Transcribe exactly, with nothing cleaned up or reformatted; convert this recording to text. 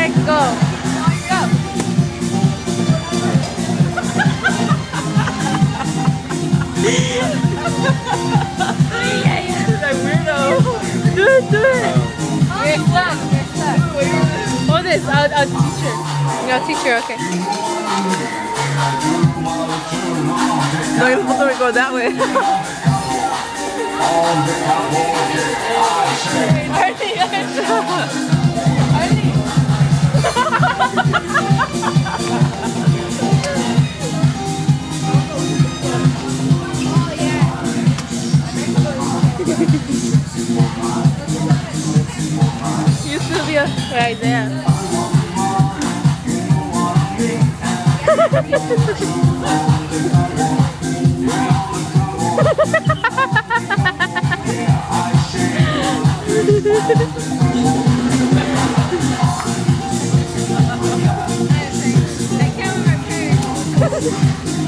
set, go. Go. Yeah, yeah. That weirdo. Do it, do it. You're stuck. You're stuck. Hold this. I'll, I'll teach her. I'll teach her. Okay. No, you're supposed to go that way. Arnie, Arnie. Oh yeah. You still be right there. I can't remember.